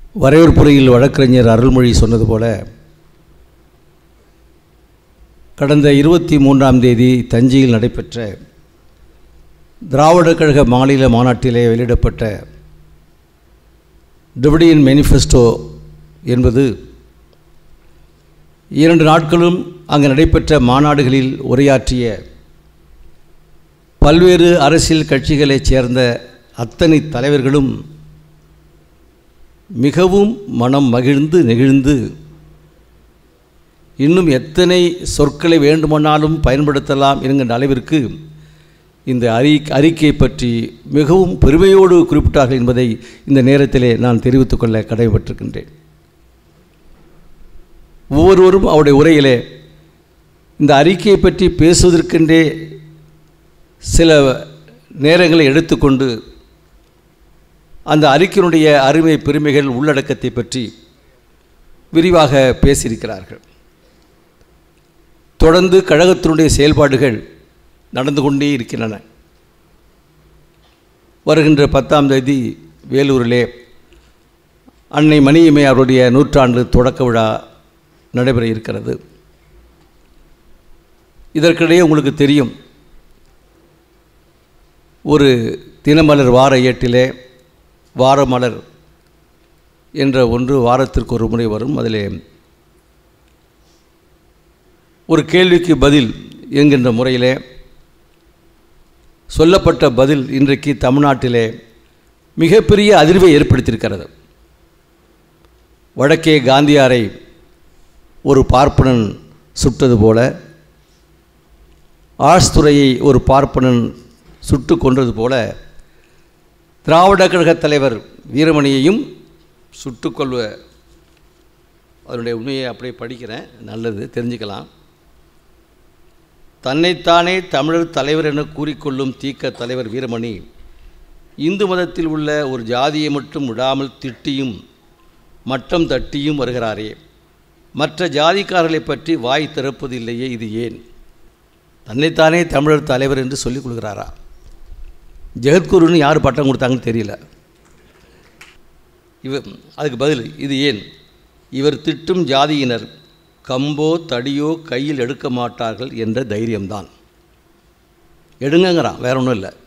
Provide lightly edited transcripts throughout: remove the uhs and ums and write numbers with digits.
வரையறுப்புரையில் வழக்கறிஞர் அருள்மொழி சொன்னது போல, கடந்த 23ஆம் தேதி தஞ்சையில் நடைபெற்ற திராவிடர் கழக மாநில மாநாட்டிலே வெளியிடப்பட்ட டிவிடியன் மேனிஃபெஸ்டோ என்பது 2 நாட்களும் அங்கு நடைபெற்ற மாநாடுகளில் உரையாற்றிய பல்வேறு அரசியல் கட்சிகளைச் சேர்ந்த அத்தனை தலைவர்களும் மிகவும் மனம் மகிழ்ந்து நெகிழ்ந்து இன்னும் எத்தனை சொற்களை வேண்டுமானாலும் பயன்படுத்தலாம் என்கின்ற அளவிற்கு இந்த அறிக்கையை பற்றி மிகவும் பெருமையோடு குறிப்பிட்டார்கள் என்பதை இந்த நேரத்திலே நான் தெரிவித்துக் கொள்ள கடமைப்பட்டிருக்கின்றேன். ஒவ்வொருவரும் அவருடைய உரையிலே இந்த அறிக்கையை பற்றி பேசுவதற்கென்றே சில நேரங்களை எடுத்துக்கொண்டு அந்த அறிக்கையினுடைய அருமை பெருமைகள் உள்ளடக்கத்தை பற்றி விரிவாக பேசியிருக்கிறார்கள். தொடர்ந்து கழகத்தினுடைய செயல்பாடுகள் நடந்து கொண்டே இருக்கின்றன. வருகின்ற 10ஆம் தேதி வேலூரிலே அன்னை மணியம்மை அவருடைய 100ஆண்டு தொடக்க விழா நடைபெற இருக்கிறது. இதற்கிடையே உங்களுக்கு தெரியும், ஒரு தினமலர் வார ஏட்டிலே வாரமலர் என்ற ஒன்று வாரத்திற்கு ஒரு முறை வரும். அதிலே ஒரு கேள்விக்கு பதில் என்கின்ற முறையிலே சொல்லப்பட்ட பதில் இன்றைக்கு தமிழ்நாட்டிலே மிகப்பெரிய அதிர்வை ஏற்படுத்தியிருக்கிறது. வடக்கே காந்தியாரை ஒரு பார்ப்பனன் சுட்டது போல, ஆஷ்துரையை ஒரு பார்ப்பனன் சுட்டு கொன்றது போல, திராவிட கழக தலைவர் வீரமணியையும் சுட்டுக்கொள்வ. அதனுடைய உண்மையை அப்படியே படிக்கிறேன், நல்லது தெரிஞ்சுக்கலாம். தன்னைத்தானே தமிழர் தலைவர் என கூறிக்கொள்ளும் தீக்க தலைவர் வீரமணி இந்து மதத்தில் உள்ள ஒரு ஜாதியை மட்டும் விடாமல் திட்டியும் மட்டம் தட்டியும் வருகிறாரே, மற்ற ஜாதிக்காரர்களை பற்றி வாய் திறப்பதில்லையே, இது ஏன்? தன்னைத்தானே தமிழர் தலைவர் என்று சொல்லிக் கொள்கிறாரா? ஜெகத்குருன்னு யார் பட்டம் கொடுத்தாங்கன்னு தெரியல. அதுக்கு பதில் இது ஏன்? இவர் திட்டும் ஜாதியினர் கம்போ தடியோ கையில் எடுக்க மாட்டார்கள் என்ற தைரியம்தான். எடுங்கங்கிறான், வேற ஒன்றும் இல்லை.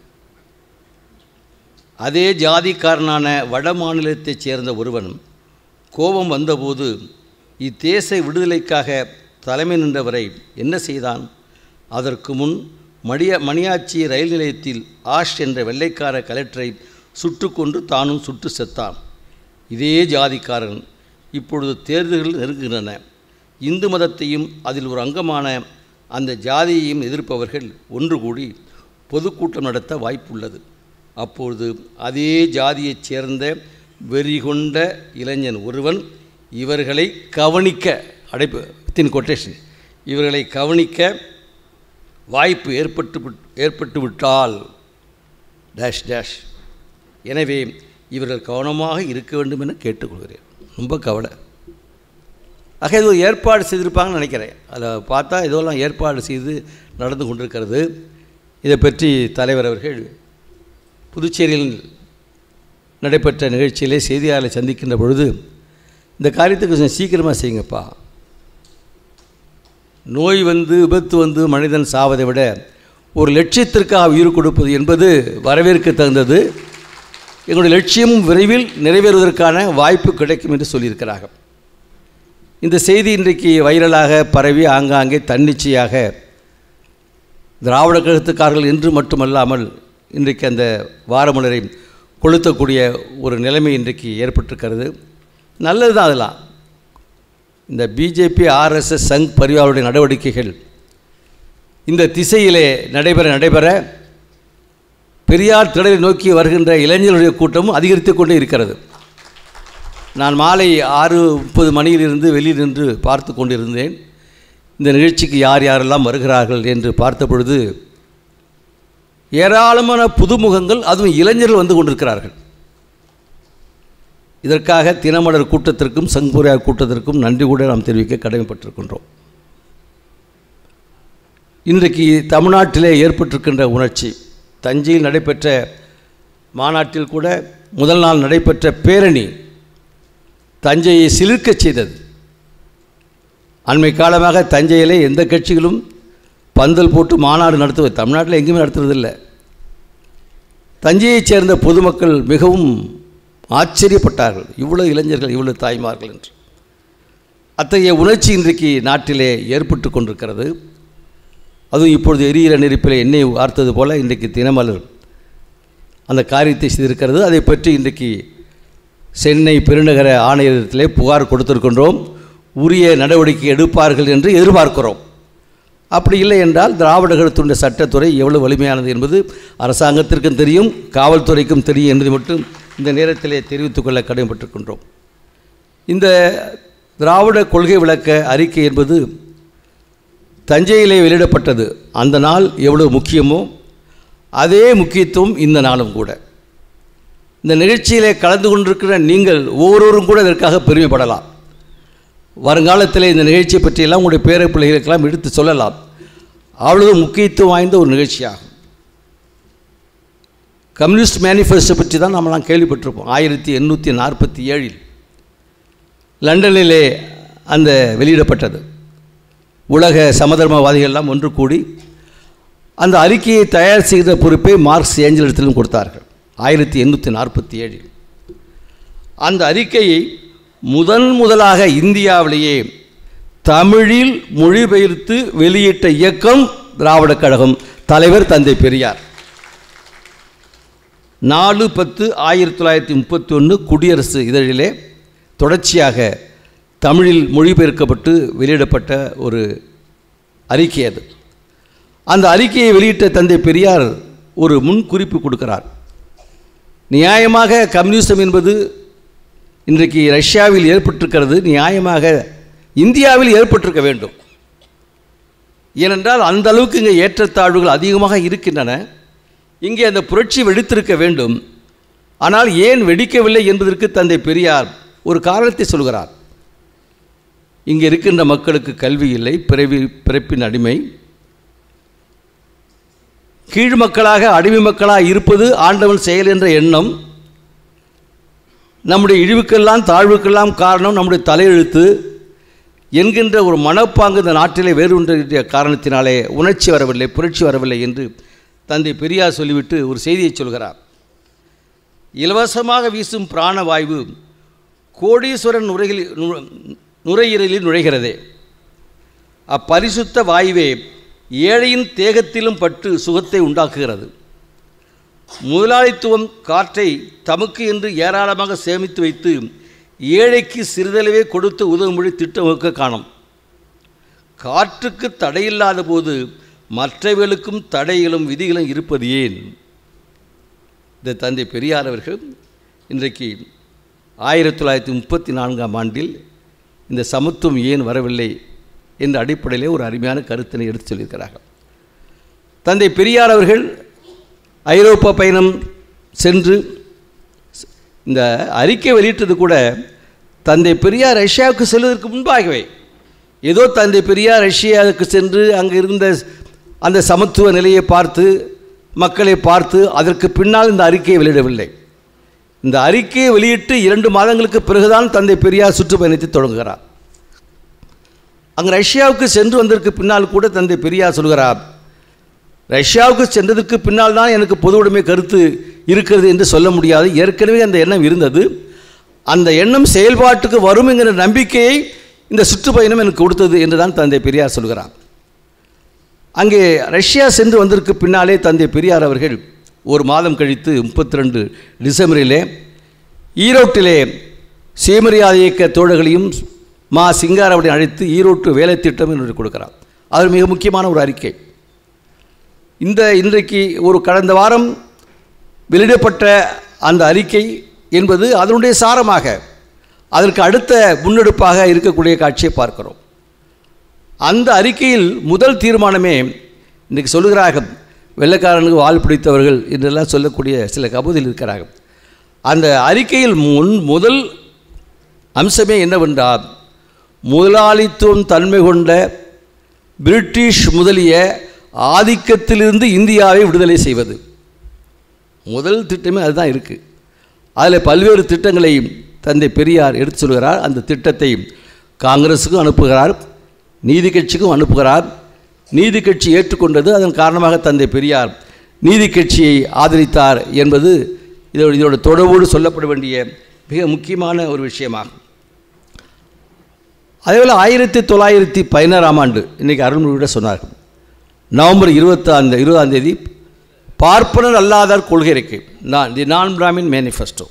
அதே ஜாதிக்காரனான வட மாநிலத்தைச் சேர்ந்த ஒருவன் கோபம் வந்தபோது இத்தேச விடுதலைக்காக தலைமை நின்றவரை என்ன செய்தான்? அதற்கு முன் மணியாச்சி ரயில் நிலையத்தில் ஆஷ் என்ற வெள்ளைக்கார கலெக்டரை சுட்டு கொண்டு தானும் சுட்டு செத்தான். இதே ஜாதிக்காரன் இப்பொழுது தேர்தல்கள் நெருங்குகின்றன. இந்து மதத்தையும் அதில் ஒரு அங்கமான அந்த ஜாதியையும் எதிர்ப்பவர்கள் ஒன்று கூடி பொதுக்கூட்டம் நடத்த வாய்ப்புள்ளது. அப்பொழுது அதே ஜாதியைச் சேர்ந்த வெறிகொண்ட இளைஞன் ஒருவன் இவர்களை கவனிக்க, அடைப்பு வித்தின் கொட்டேஷன், இவர்களை கவனிக்க வாய்ப்பு ஏற்பட்டு விட்டால் டேஷ் டேஷ். எனவே இவர்கள் கவனமாக இருக்க வேண்டும் என கேட்டுக்கொள்கிறேன். ரொம்ப கவலை. ஆக இது ஏற்பாடு செய்திருப்பாங்கன்னு நினைக்கிறேன். அதில் பார்த்தா இதெல்லாம் ஏற்பாடு செய்து நடந்து கொண்டிருக்கிறது. இதை பற்றி தலைவர் அவர்கள் புதுச்சேரியில் நடைபெற்ற நிகழ்ச்சியிலே செய்தியாளர்களை சந்திக்கின்ற பொழுது, இந்த காரியத்துக்கு கொஞ்சம் சீக்கிரமாக செய்யுங்கப்பா, நோய் வந்து விபத்து வந்து மனிதன் சாவதை விட ஒரு லட்சியத்திற்காக உயிர் கொடுப்பது என்பது வரவேற்க தகுந்தது. எங்களுடைய லட்சியம் விரைவில் நிறைவேறுவதற்கான வாய்ப்பு கிடைக்கும் என்று சொல்லியிருக்கிறார்கள். இந்த செய்தி இன்றைக்கு வைரலாக பரவி ஆங்காங்கே தன்னிச்சையாக திராவிட கழகத்துக்காரர்கள் என்று மட்டுமல்லாமல் இன்றைக்கு அந்த வாரமலரை கொளுத்தக்கூடிய ஒரு நிலைமை இன்றைக்கு ஏற்பட்டிருக்கிறது. நல்லது தான். அதெல்லாம் இந்த பிஜேபி ஆர்எஸ்எஸ் சங் பரிவாருடைய நடவடிக்கைகள் இந்த திசையிலே நடைபெற பெரியார் திடலை நோக்கி வருகின்ற இளைஞர்களுடைய கூட்டமும் அதிகரித்து கொண்டே இருக்கிறது. நான் மாலை 6:30 மணியிலிருந்து வெளியில் நின்று பார்த்து கொண்டிருந்தேன். இந்த நிகழ்ச்சிக்கு யார் யாரெல்லாம் வருகிறார்கள் என்று பார்த்த பொழுது ஏராளமான புதுமுகங்கள், அதுவும் இளைஞர்கள் வந்து கொண்டிருக்கிறார்கள். இதற்காக தினமலர் கூட்டத்திற்கும் சங்புரியார் கூட்டத்திற்கும் நன்றி கூட நாம் தெரிவிக்க கடமைப்பட்டிருக்கின்றோம். இன்றைக்கு தமிழ்நாட்டிலே ஏற்பட்டிருக்கின்ற உணர்ச்சி, தஞ்சையில் நடைபெற்ற மாநாட்டில் கூட முதல் நாள் நடைபெற்ற பேரணி தஞ்சையை சிலிர்க்கச் செய்தது. அண்மை காலமாக தஞ்சையிலே எந்த கட்சிகளும் பந்தல் போட்டு மாநாடு நடத்துவது தமிழ்நாட்டில் எங்கேயுமே நடத்துறதில்லை. தஞ்சையைச் சேர்ந்த பொதுமக்கள் மிகவும் ஆச்சரியப்பட்டார்கள், இவ்வளோ இளைஞர்கள், இவ்வளோ தாய்மார்கள் என்று. அத்தகைய உணர்ச்சி இன்றைக்கு நாட்டிலே ஏற்பட்டு கொண்டிருக்கிறது. அதுவும் இப்பொழுது எரியிற நெருப்பில் எண்ணெய் வார்த்தது போல இன்றைக்கு தினமலர் அந்த காரியத்தை செய்திருக்கிறது. அதை பற்றி இன்றைக்கு சென்னை பெருநகர ஆணையத்திலே புகார் கொடுத்திருக்கின்றோம். உரிய நடவடிக்கை எடுப்பார்கள் என்று எதிர்பார்க்கிறோம். அப்படி இல்லை என்றால் திராவிட கழகத்தினுடைய சட்டத்துறை எவ்வளவு வலிமையானது என்பது அரசாங்கத்திற்கும் தெரியும், காவல்துறைக்கும் தெரியும் என்பதை மட்டும் இந்த நேரத்திலே தெரிவித்துக் கொள்ள கடமைப்பட்டிருக்கின்றோம். இந்த திராவிட கொள்கை விளக்க அறிக்கை என்பது தஞ்சையிலே வெளியிடப்பட்டது. அந்த நாள் எவ்வளவு முக்கியமோ அதே முக்கியத்துவம் இந்த நாளும் கூட. இந்த நிகழ்ச்சியிலே கலந்து கொண்டிருக்கிற நீங்கள் ஒவ்வொருவரும் கூட இதற்காக பெருமைப்படலாம். வருங்காலத்தில் இந்த நிகழ்ச்சியை பற்றியெல்லாம் உங்களுடைய பேர பிள்ளைகளுக்கெல்லாம் எடுத்து சொல்லலாம். அவ்வளவு முக்கியத்துவம் வாய்ந்த ஒரு நிகழ்ச்சியாகும். கம்யூனிஸ்ட் மேனிஃபெஸ்டோ பற்றி தான் நம்மளாம் கேள்விப்பட்டிருப்போம். 1847 லண்டனிலே அந்த வெளியிடப்பட்டது. உலக சமதர்மவாதிகள்லாம் ஒன்று கூடி அந்த அறிக்கையை தயார் செய்த பொறுப்பை மார்க்ஸ் ஏஞ்சலிடத்திலும் கொடுத்தார்கள் 1847. அந்த அறிக்கையை முதலாக இந்தியாவிலேயே தமிழில் மொழிபெயர்த்து வெளியிட்ட இயக்கம் திராவிட கழகம், தலைவர் தந்தை பெரியார். 4/10/1931 குடியரசு இதழிலே தொடர்ச்சியாக தமிழில் மொழிபெயர்க்கப்பட்டு வெளியிடப்பட்ட ஒரு அறிக்கை அது. அந்த அறிக்கையை வெளியிட்ட தந்தை பெரியார் ஒரு முன்குறிப்பு கொடுக்கிறார். நியாயமாக கம்யூனிசம் என்பது இன்றைக்கு ரஷ்யாவில் ஏற்பட்டிருக்கிறது, நியாயமாக இந்தியாவில் ஏற்பட்டிருக்க வேண்டும். ஏனென்றால் அந்த அளவுக்கு இங்கே ஏற்றத்தாழ்வுகள் அதிகமாக இருக்கின்றன. இங்கே அந்த புரட்சி வெடித்திருக்க வேண்டும். ஆனால் ஏன் வெடிக்கவில்லை என்பதற்கு தந்தை பெரியார் ஒரு காரணத்தை சொல்கிறார். இங்கே இருக்கின்ற மக்களுக்கு கல்வி இல்லை, பிறப்பின் அடிமை, கீழ் மக்களாக அடிமை மக்களாக இருப்பது ஆண்டவன் செயல் என்ற எண்ணம், நம்முடைய இழிவுக்கெல்லாம் தாழ்வுக்கெல்லாம் காரணம் நம்முடைய தலையெழுத்து என்கின்ற ஒரு மனப்பாங்கு இந்த நாட்டிலே வேறு காரணத்தினாலே உணர்ச்சி வரவில்லை, புரட்சி வரவில்லை என்று தந்தை பெரியார் சொல்லிவிட்டு ஒரு செய்தியை சொல்கிறார். இலவசமாக வீசும் பிராணவாயு கோடீஸ்வரன் நுரையீரலில் நுழைகிறதே, அப்பரிசுத்த வாயுவே ஏழையின் தேகத்திலும் பட்டு சுகத்தை உண்டாக்குகிறது. முதலாளித்துவம் காற்றை தமக்கு என்று ஏராளமாக சேமித்து வைத்து ஏழைக்கு சிறிதளவே கொடுத்து உதவும்படி திட்டம் வகுக்க காணும். காற்றுக்கு தடையில்லாத போது மற்றவர்களுக்கும் தடைகளும் விதிகளும் இருப்பது ஏன்? இந்த தந்தை பெரியார் அவர்கள் இன்றைக்கு 1934ஆம் ஆண்டில் இந்த சமத்துவம் ஏன் வரவில்லை என்ற அடிப்படையிலே ஒரு அருமையான கருத்தினை எடுத்து சொல்லியிருக்கிறார்கள். தந்தை பெரியார் அவர்கள் ஐரோப்பா பயணம் சென்று இந்த அறிக்கை வெளியிட்டது கூட தந்தை பெரியார் ரஷ்யாவுக்கு செல்வதற்கு முன்பாகவே. ஏதோ தந்தை பெரியார் ரஷ்யாவுக்கு சென்று அங்கே இருந்த அந்த சமத்துவ நிலையை பார்த்து, மக்களை பார்த்து அதற்கு பின்னால் இந்த அறிக்கையை வெளியிடவில்லை. இந்த அறிக்கையை வெளியிட்டு 2 மாதங்களுக்கு பிறகுதான் தந்தை பெரியார் சுற்றுப்பயணத்தை தொடங்குகிறார். அங்கே ரஷ்யாவுக்கு சென்று வந்ததற்கு பின்னால் கூட தந்தை பெரியார் சொல்கிறார், ரஷ்யாவுக்கு சென்றதற்கு பின்னால் தான் எனக்கு பொது உடைமை கருத்து இருக்கிறது என்று சொல்ல முடியாது. ஏற்கனவே அந்த எண்ணம் இருந்தது. அந்த எண்ணம் செயல்பாட்டுக்கு வரும் என்கிற நம்பிக்கையை இந்த சுற்றுப்பயணம் எனக்கு கொடுத்தது என்று தான் தந்தை பெரியார் சொல்கிறார். அங்கே ரஷ்யா சென்று வந்ததற்கு பின்னாலே தந்தை பெரியார் அவர்கள் 1 மாதம் கழித்து 32 டிசம்பரிலே ஈரோட்டிலே சுயமரியாதை இயக்க தோழர்களையும் மா சிங்காரவனை அழைத்து ஈரோட்டு வேலை திட்டம் என்று கொடுக்கிறார். அது மிக முக்கியமான ஒரு அறிக்கை. இன்றைக்கு ஒரு கடந்த வாரம் வெளியிடப்பட்ட அந்த அறிக்கை என்பது அதனுடைய சாரமாக அதற்கு அடுத்த முன்னெடுப்பாக இருக்கக்கூடிய காட்சியை பார்க்கிறோம். அந்த அறிக்கையில் முதல் தீர்மானமே இன்றைக்கு சொல்லுகிறார்கள், வெள்ளைக்காரனுக்கு வால் பிடித்தவர்கள் என்றெல்லாம் சொல்லக்கூடிய சில கபூதில் இருக்கிறார்கள். அந்த அறிக்கையில் முதல் அம்சமே என்னவென்றால், முதலாளித்துவம் தன்மை கொண்ட பிரிட்டிஷ் முதலிய ஆதிக்கத்திலிருந்து இந்தியாவை விடுதலை செய்வது. முதல் திட்டமே அதுதான் இருக்குது. அதில் பல்வேறு திட்டங்களை தந்தை பெரியார் எடுத்து சொல்கிறார். அந்த திட்டத்தை காங்கிரஸுக்கும் அனுப்புகிறார், நீதி கட்சிக்கும் அனுப்புகிறார். நீதி கட்சி ஏற்றுக்கொண்டது. அதன் காரணமாக தந்தை பெரியார் நீதி கட்சியை ஆதரித்தார் என்பது இதோட தொடர்போடு சொல்லப்பட வேண்டிய மிக முக்கியமான ஒரு விஷயமாகும். அதேபோல் 1916ஆம் ஆண்டு இன்றைக்கி அருள்மொழியோட சொன்னார்கள், நவம்பர் 20ஆம் தேதி பார்ப்பனர் அல்லாதார் கொள்கை அறிக்கை, தி நான் பிராமின் மேனிஃபெஸ்டோ,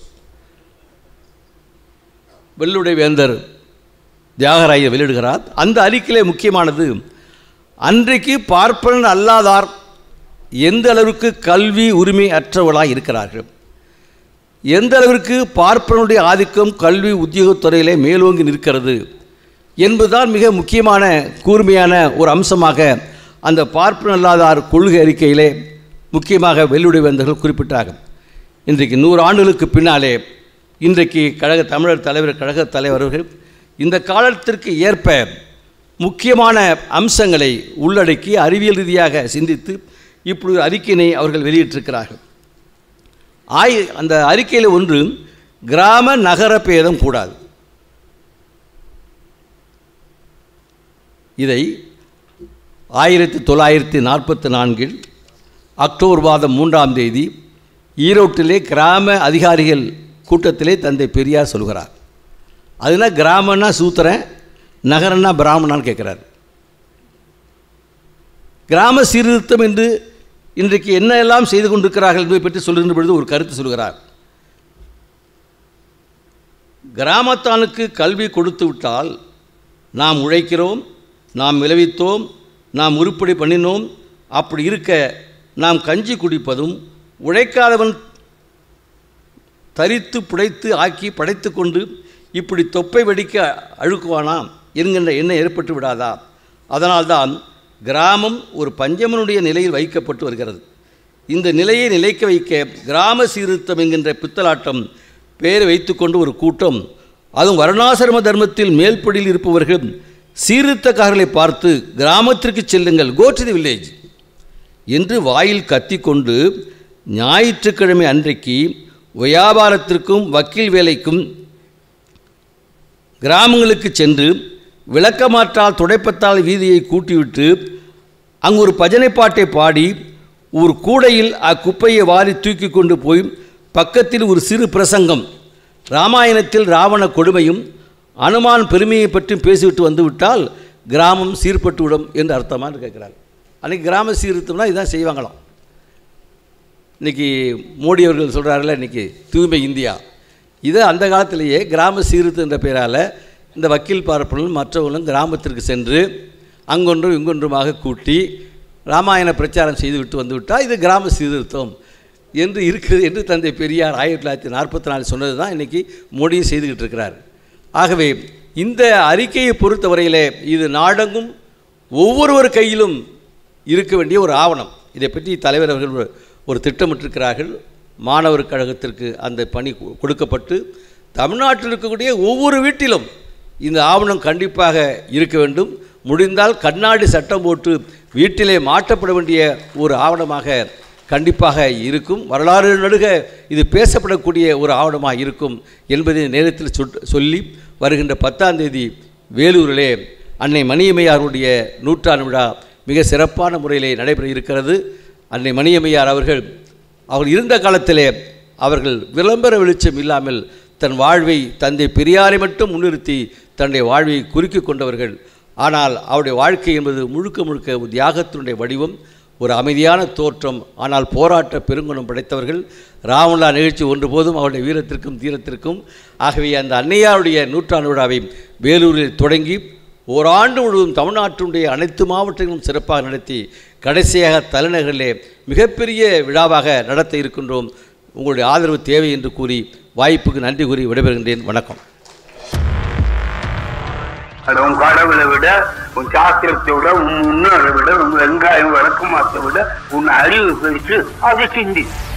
வெள்ளுடை வேந்தர் தியாகராயர் வெளியிடுகிறார். அந்த அறிக்கையிலே முக்கியமானது, அன்றைக்கு பார்ப்பனர் அல்லாதார் எந்த அளவிற்கு கல்வி உரிமை அற்றவர்களாக இருக்கிறார்கள், எந்த அளவிற்கு பார்ப்பனுடைய ஆதிக்கம் கல்வி உத்தியோகத்துறையிலே மேலோங்கி நிற்கிறது என்பதுதான் மிக முக்கியமான கூர்மையான ஒரு அம்சமாக அந்த பார்ப்பனர் அல்லாதார் கொள்கை அறிக்கையிலே முக்கியமாக வெள்ளுடை வேந்தர்கள் குறிப்பிட்டார்கள். இன்றைக்கு 100 ஆண்டுகளுக்கு பின்னாலே இன்றைக்கு தமிழர் தலைவர் கழக தலைவர்கள் இந்த காலத்திற்கு ஏற்ப முக்கியமான அம்சங்களை உள்ளடக்கி அறிவியல் ரீதியாக சிந்தித்து இப்படி ஒரு அறிக்கையினை அவர்கள் வெளியிட்டிருக்கிறார்கள். அந்த அறிக்கையில் ஒன்று, கிராம நகர பேதம் கூடாது. இதை 1944 அக்டோபர் மாதம் 3ஆம் தேதி ஈரோட்டிலே கிராம அதிகாரிகள் கூட்டத்திலே தந்தை பெரியார் சொல்கிறார். அதுனா கிராமன்னா சூத்திரன், நகரன்னா பிராமணான்னு கேட்குறார். கிராம சீர்திருத்தம் என்று இன்றைக்கு என்ன எல்லாம் செய்து கொண்டிருக்கிறார்கள் என்பதை பற்றி சொல்லுகின்ற பொழுது ஒரு கருத்து சொல்கிறார். கிராமத்தானுக்கு கல்வி கொடுத்து விட்டால் நாம் உழைக்கிறோம், நாம் விளைவித்தோம், நாம் உருப்படி பண்ணினோம், அப்படி இருக்க நாம் கஞ்சி குடிப்பதும் உழைக்காதவன் தரித்து புடைத்து ஆக்கி படைத்து கொண்டு இப்படி தொப்பை வெடிக்க அழுக்குவானாம் என்கின்ற எண்ணம் ஏற்பட்டு விடாதா? அதனால்தான் கிராமம் ஒரு பஞ்சமனுடைய நிலையில் வைக்கப்பட்டு வருகிறது. இந்த நிலையை நிலைக்க வைக்க கிராம சீர்திருத்தம் என்கின்ற பித்தலாட்டம் பெயரை வைத்துக்கொண்டு ஒரு கூட்டம், அதுவும் வர்ணாசிரம தர்மத்தில் மேல்படியில் இருப்பவர்கள் சீர்திருத்தக்காரர்களை பார்த்து கிராமத்திற்கு செல்லுங்கள், கோ டு தி வில்லேஜ் என்று வாயில் கத்திக்கொண்டு ஞாயிற்றுக்கிழமை அன்றைக்கு வியாபாரத்திற்கும் வக்கீல் வேலைக்கும் கிராமங்களுக்கு சென்று விளக்கமாற்றால் துடைப்பத்தால் வீதியை கூட்டிவிட்டு அங்கு ஒரு பஜனை பாட்டை பாடி ஒரு கூடையில் அக்குப்பையை வாரி தூக்கி கொண்டு போய் பக்கத்தில் ஒரு சிறு பிரசங்கம், ராமாயணத்தில் ராவண கொடுமையும் அனுமான் பெருமையை பற்றி பேசிவிட்டு வந்துவிட்டால் கிராமம் சீர்பட்டு விடும் என்று அர்த்தமானு கேட்குறாங்க. அன்றைக்கி கிராம சீர்திருத்தம்னா இதுதான் செய்வாங்களாம். இன்றைக்கி மோடி அவர்கள் சொல்கிறார்கள் இன்றைக்கி தூய்மை இந்தியா, இதை அந்த காலத்திலேயே கிராம சீர்திருத்தம் என்ற பெயரால் இந்த வக்கீல் பார்ப்பனர்களும் மற்றவர்களும் கிராமத்திற்கு சென்று அங்கொன்றும் இங்கொன்றுமாக கூட்டி ராமாயண பிரச்சாரம் செய்துவிட்டு வந்துவிட்டால் இது கிராம சீர்திருத்தம் என்று இருக்குது என்று தந்தை பெரியார் 1944 சொன்னது தான் இன்றைக்கி மோடியும் செய்துக்கிட்டு இருக்கிறார். ஆகவே இந்த அறிக்கையை பொறுத்தவரையிலே இது நாடெங்கும் ஒவ்வொருவர் கையிலும் இருக்க வேண்டிய ஒரு ஆவணம். இதை பற்றி தலைவர் அவர்கள் ஒரு திட்டமிட்டிருக்கிறார்கள். மாணவர் கழகத்திற்கு அந்த பணி கொடுக்கப்பட்டு தமிழ்நாட்டில் இருக்கக்கூடிய ஒவ்வொரு வீட்டிலும் இந்த ஆவணம் கண்டிப்பாக இருக்க வேண்டும். முடிந்தால் கண்ணாடி சட்டம் போட்டு வீட்டிலே மாற்றப்பட வேண்டிய ஒரு ஆவணமாக கண்டிப்பாக இருக்கும். வரலாறு நடுக இது பேசப்படக்கூடிய ஒரு ஆவணமாக இருக்கும் என்பதை நேரத்தில் சொல்லி வருகின்ற 10ஆம் தேதி வேலூரிலே அன்னை மணியம்மையாருடைய 100ஆண்டு விழா மிக சிறப்பான முறையிலே நடைபெற இருக்கிறது. அன்னை மணியம்மையார் அவர்கள் இருந்த காலத்திலே அவர்கள் விளம்பர வெளிச்சம் இல்லாமல் தன் வாழ்வை தந்தை பெரியாரை மட்டும் முன்னிறுத்தி தன்னுடைய வாழ்வை குறுக்கி கொண்டவர்கள். ஆனால் அவருடைய வாழ்க்கை என்பது முழுக்க முழுக்க ஒரு தியாகத்தினுடைய வடிவம், ஒரு அமைதியான தோற்றம். ஆனால் போராட்ட பெருங்குணம் படைத்தவர்கள். ராமலா நிகழ்ச்சி ஒன்று போதும் அவருடைய வீரத்திற்கும் தீரத்திற்கும். ஆகவே அந்த அன்னையாருடைய 100ஆண்டு விழாவை வேலூரில் தொடங்கி ஓராண்டு முழுவதும் தமிழ்நாட்டினுடைய அனைத்து மாவட்டங்களும் சிறப்பாக நடத்தி கடைசியாக தலைநகரிலே மிகப்பெரிய விழாவாக நடத்த இருக்கின்றோம். உங்களுடைய ஆதரவு தேவை என்று கூறி வாய்ப்புக்கு நன்றி கூறி விடைபெறுகின்றேன். வணக்கம். உன் கடவுளை விட, உன் சாஸ்திரத்தை விட, உன் முன்னோரை விட, உன் வெங்காயம் விளக்கமாத்தை விட உன் அறிவு பெருசு, அதை சிந்தி.